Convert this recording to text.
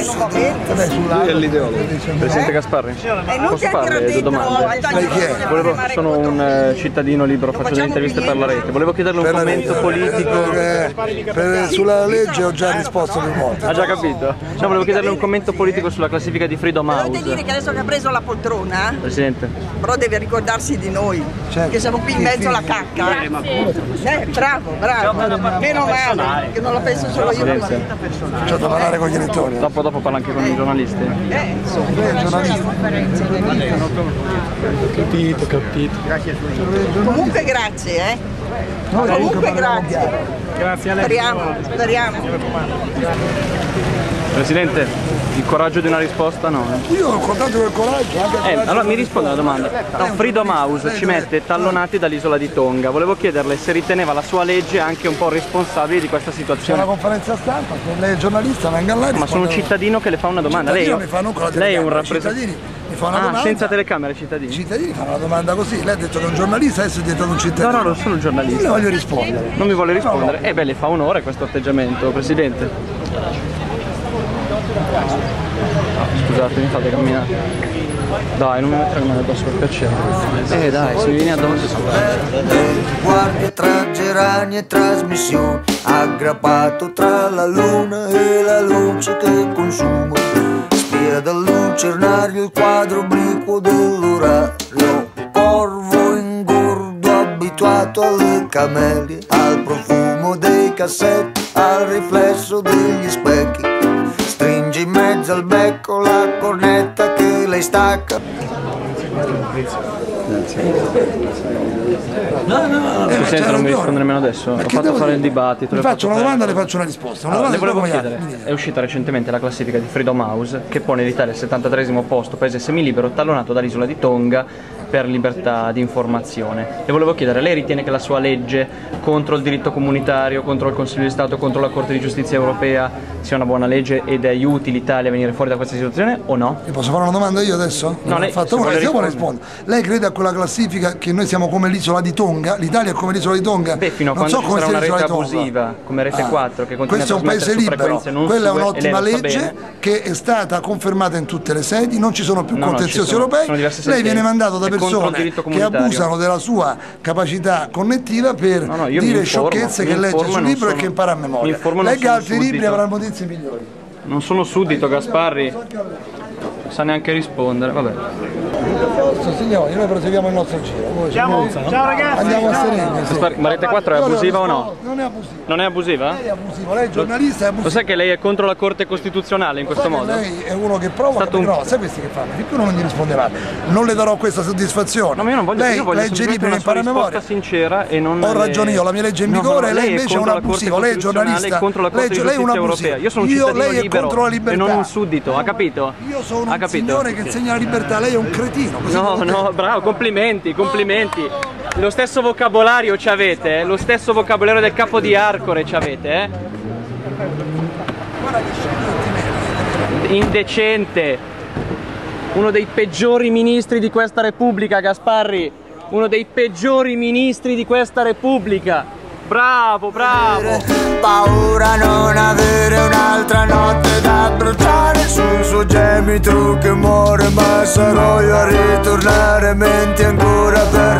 Lui è l'ideologo. Presidente Gasparri, posso farle due domande? Lei chi è? Sono un cittadino libero, faccio delle interviste per la rete. Volevo chiederle un commento politico. Sulla legge ho già risposto più volte. Ha già capito? No, volevo chiederle un commento politico sulla classifica di Freedom House. Dovete dire che adesso che ha preso la poltrona, Presidente. però deve ricordarsi di noi, che siamo qui in mezzo alla cacca. Bravo, meno male, che non la penso solo io. Faccio da parlare con gli elettori. Dopo parla anche con i giornalisti. Capito. Comunque grazie, Comunque grazie. Grazie a lei. Speriamo. Presidente, il coraggio di una risposta no? Io ho contato quel coraggio. Allora mi risponde alla domanda. No, Freedom House ci mette tallonati dall'isola di Tonga. Volevo chiederle se riteneva la sua legge anche un po' responsabile di questa C'è situazione. una conferenza stampa, se lei è giornalista venga là. Ma sono un cittadino che le fa una domanda. Lei è un rappresentante. Mi fa una domanda. Senza telecamere, cittadini. I cittadini fanno una domanda così. Lei ha detto che è un giornalista, adesso è diventato un cittadino. No, non sono un giornalista. Io le voglio rispondere. Non mi vuole rispondere? No. Le fa onore questo atteggiamento, Presidente. Scusate, mi fate camminare. Dai, non mi mettere le mani addosso per piacere. Dai, se mi vieni addosso. Guardia tra gerani e trasmissioni, aggrappato tra la luna e la luce che consuma. Spia dal lucernario il quadro obliquo dell'orario. Corvo ingordo abituato alle camelie, al profumo dei cassetti, al riflesso degli specchi. Stringi in mezzo al becco la cornetta che lei stacca. Presidente, non mi risponde nemmeno adesso. Ho fatto fare il dibattito. Le faccio una domanda e le faccio una risposta. Le volevo chiedere, è uscita recentemente la classifica di Freedom House che pone l'Italia al 73esimo posto, paese semilibero, tallonato dall'isola di Tonga per libertà di informazione. Le volevo chiedere, lei ritiene che la sua legge contro il diritto comunitario, contro il Consiglio di Stato, contro la Corte di Giustizia Europea sia una buona legge ed aiuti l'Italia a venire fuori da questa situazione o no? Le posso fare una domanda io adesso? No, lei fatto una, io rispondo. Lei crede a quella classifica che noi siamo come l'isola di Tonga? L'Italia è come l'isola di Tonga? Beh, fino a non quando so ci sarà una rete abusiva come Rete 4 che continua questo a è un paese libero, quella è un'ottima legge bene. che è stata confermata in tutte le sedi, non ci sono più contenziosi europei. Lei viene mandato da persone che abusano della sua capacità connettiva per dire sciocchezze che legge sul libro e che impara a memoria. Legga altri libri e avrà notizie migliori. Non sono suddito, Gasparri. Sa neanche rispondere, vabbè. Signori, noi proseguiamo il nostro giro. Ciao ragazzi! Andiamo a Sereni. Ma Rete 4 è abusiva o no? Non è abusiva. Non è abusiva? Lei è abusivo, lei è giornalista, è abusivo. Lo sai che lei è contro la Corte Costituzionale in questo modo? Lei è uno che provoca, no, sai questi che fanno? Finché uno non gli rispondevate, non le darò questa soddisfazione. No, ma io non voglio, lei legge libri e impara a memoria. Sincera e non ho ragione io, la mia legge è in vigore e lei invece è un abusivo, lei è giornalista. Contro la Corte di Giustizia Europea. Io sono un cittadino libero contro la libertà. E non un suddito, ha capito? Io sono un signore che insegna la libertà, lei è un cretino. No, bravo, complimenti. Lo stesso vocabolario ci avete, lo stesso vocabolario del capo di Arcore ci avete, Indecente. Uno dei peggiori ministri di questa Repubblica, Gasparri. Uno dei peggiori ministri di questa Repubblica. Bravo! Paura non avere un'altra notte da bruciare sul suo gemito che muore, ma sarò io a ritornare, menti ancora per